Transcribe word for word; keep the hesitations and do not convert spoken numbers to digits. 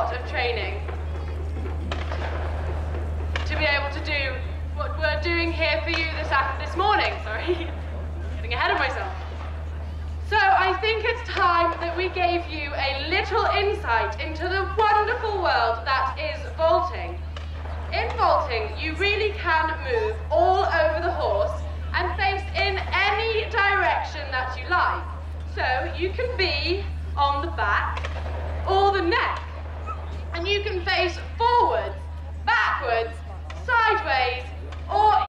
lot of training to be able to do what we're doing here for you this after this morning. Sorry, getting ahead of myself. So I think it's time that we gave you a little insight into the wonderful world that is vaulting. In vaulting, you really can move all over the horse and face in any direction that you like. So you can be on the back or the neck, and you can face forwards, backwards, sideways, or